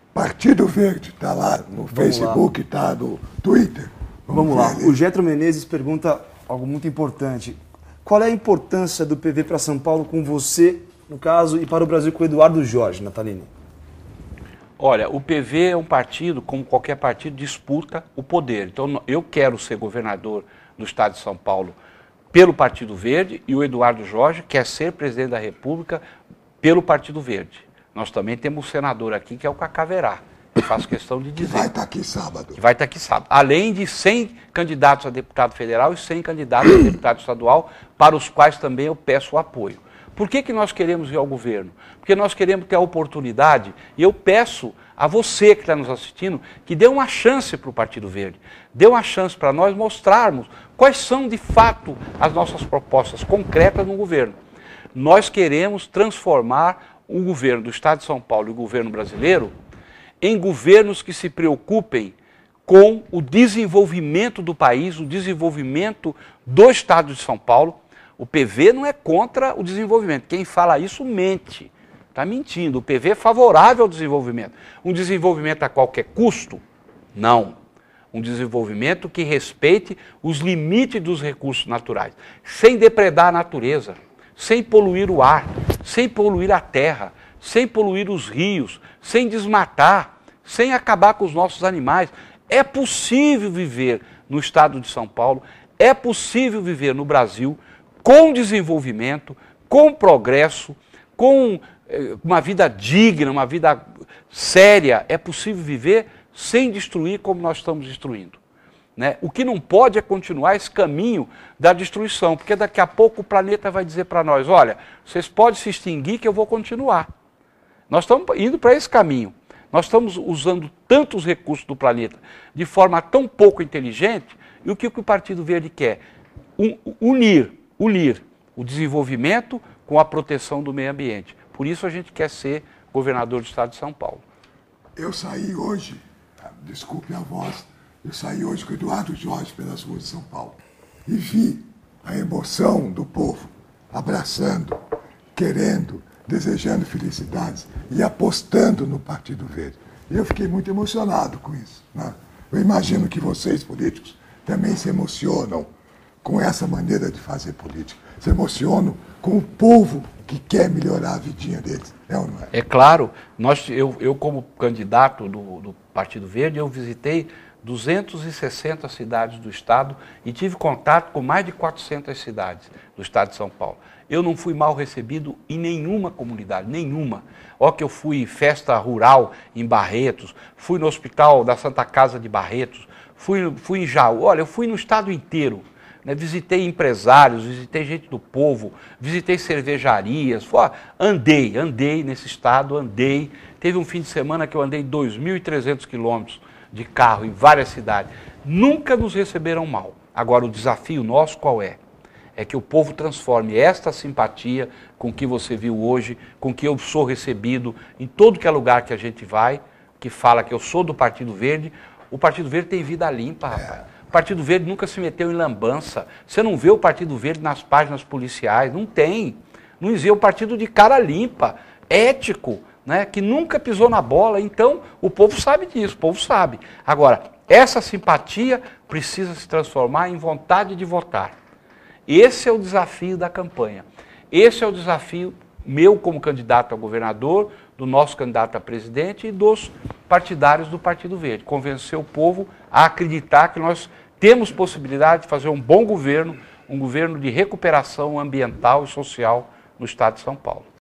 Partido Verde, está lá no Facebook, está no Twitter. Vamos lá. O Getro Menezes pergunta algo muito importante. Qual é a importância do PV para São Paulo com você, no caso, e para o Brasil com o Eduardo Jorge, Natalini? Olha, o PV é um partido, como qualquer partido, disputa o poder. Então, eu quero ser governador do estado de São Paulo pelo Partido Verde e o Eduardo Jorge quer ser presidente da República pelo Partido Verde. Nós também temos um senador aqui que é o Cacaverá. Eu faço questão de dizer. Que vai estar aqui sábado. Que vai estar aqui sábado. Além de 100 candidatos a deputado federal e 100 candidatos a deputado estadual, para os quais também eu peço o apoio. Por que nós queremos ir ao governo? Porque nós queremos ter a oportunidade, e eu peço a você que está nos assistindo, que dê uma chance para o Partido Verde, dê uma chance para nós mostrarmos quais são de fato as nossas propostas concretas no governo. Nós queremos transformar o governo do Estado de São Paulo e o governo brasileiro em governos que se preocupem com o desenvolvimento do país, o desenvolvimento do Estado de São Paulo. O PV não é contra o desenvolvimento. Quem fala isso mente. Está mentindo. O PV é favorável ao desenvolvimento. Um desenvolvimento a qualquer custo? Não. Um desenvolvimento que respeite os limites dos recursos naturais, sem depredar a natureza, sem poluir o ar, sem poluir a terra, sem poluir os rios, sem desmatar, sem acabar com os nossos animais. É possível viver no estado de São Paulo, é possível viver no Brasil com desenvolvimento, com progresso, com uma vida digna, uma vida séria. É possível viver sem destruir como nós estamos destruindo. Né? O que não pode é continuar esse caminho da destruição, porque daqui a pouco o planeta vai dizer para nós, olha, vocês podem se extinguir que eu vou continuar. Nós estamos indo para esse caminho. Nós estamos usando tantos recursos do planeta de forma tão pouco inteligente, e o que o Partido Verde quer? Unir o desenvolvimento com a proteção do meio ambiente. Por isso a gente quer ser governador do estado de São Paulo. Eu saí hoje, desculpe a voz, eu saí hoje com o Eduardo Jorge pelas ruas de São Paulo e vi a emoção do povo abraçando, querendo, desejando felicidades e apostando no Partido Verde. E eu fiquei muito emocionado com isso. Né? Eu imagino que vocês, políticos, também se emocionam com essa maneira de fazer política. Se emocionam com o povo que quer melhorar a vidinha deles. É ou não é? É claro. Eu como candidato do Partido Verde, eu visitei 260 cidades do estado e tive contato com mais de 400 cidades do estado de São Paulo. Eu não fui mal recebido em nenhuma comunidade, nenhuma. Ó que eu fui em festa rural em Barretos, fui no hospital da Santa Casa de Barretos, fui em Jaú, olha, eu fui no estado inteiro. Né? Visitei empresários, visitei gente do povo, visitei cervejarias, andei nesse estado, andei. Teve um fim de semana que eu andei 2.300 quilômetros de carro em várias cidades. Nunca nos receberam mal. Agora, o desafio nosso qual é? É que o povo transforme esta simpatia com que você viu hoje, com que eu sou recebido em todo que é lugar que a gente vai, que fala que eu sou do Partido Verde. O Partido Verde tem vida limpa, rapaz. O Partido Verde nunca se meteu em lambança. Você não vê o Partido Verde nas páginas policiais, não tem. Não existe, é um partido de cara limpa, ético, né, que nunca pisou na bola. Então, o povo sabe disso, o povo sabe. Agora, essa simpatia precisa se transformar em vontade de votar. Esse é o desafio da campanha. Esse é o desafio meu como candidato a governador, do nosso candidato a presidente e dos partidários do Partido Verde. Convencer o povo a acreditar que nós temos possibilidade de fazer um bom governo, um governo de recuperação ambiental e social no estado de São Paulo.